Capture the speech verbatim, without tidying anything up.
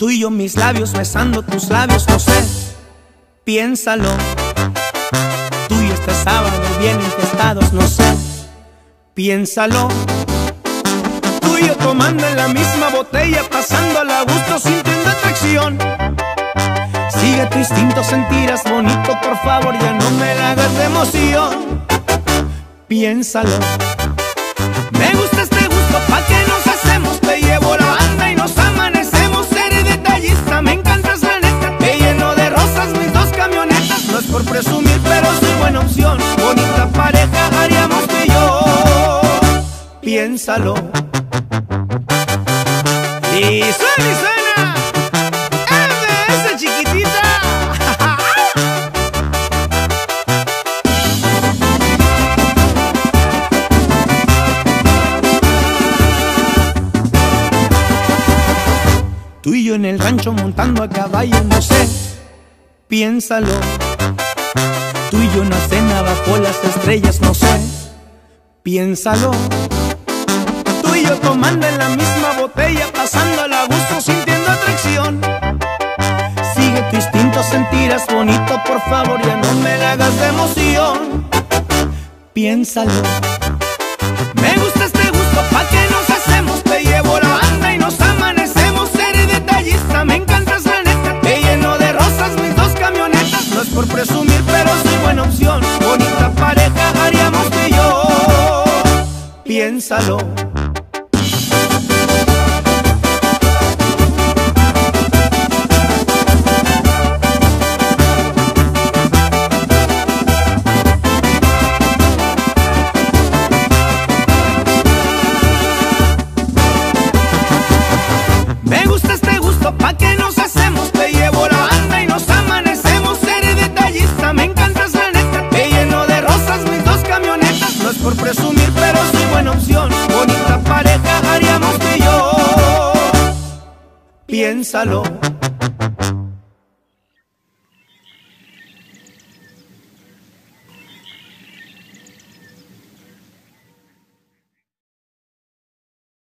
Tú y yo, mis labios besando tus labios, no sé, piénsalo. Tú y yo este sábado bien infestados, no sé, piénsalo. Tú y yo tomando en la misma botella, pasándola a gusto, sintiendo atracción. Sigue tu instinto, sentirás bonito, por favor ya no me la hagas de emoción. Piénsalo. Me gusta este gusto, pa' que nos hacemos. Te llevo la banda y nos amanecemos. Eres detallista, me encantas la neta. Te lleno de rosas mis dos camionetas. No es por presumir, pero soy buena opción. Bonita pareja haríamos tú y yo. Piénsalo. Y suena y suena M S chiquitita. Tú y yo en el rancho montando a caballo, no sé, piénsalo. Tú y yo en una cena bajo las estrellas, no sé, piénsalo. Tú y yo tomando en la misma botella, pasándola a gusto, sintiendo atracción. Sigue tu instinto, sentirás bonito, por favor ya no me la hagas de emoción. Piénsalo. Me gusta este gusto, pa' que nos hacemos. Te llevo la banda y nos amanecemos. Eres detallista, me encantas la neta. Te lleno de rosas mis dos camionetas. No es por presumir, pero soy buena opción. Bonita pareja haríamos tú y yo. Piénsalo. Me gusta este gusto, pa' que nos hacemos. Te llevo la banda y nos amanecemos. Eres detallista, me encantas la neta. Te lleno de rosas mis dos camionetas. No es por presumir, pero soy buena opción. Bonita pareja haríamos tú y yo. Piénsalo.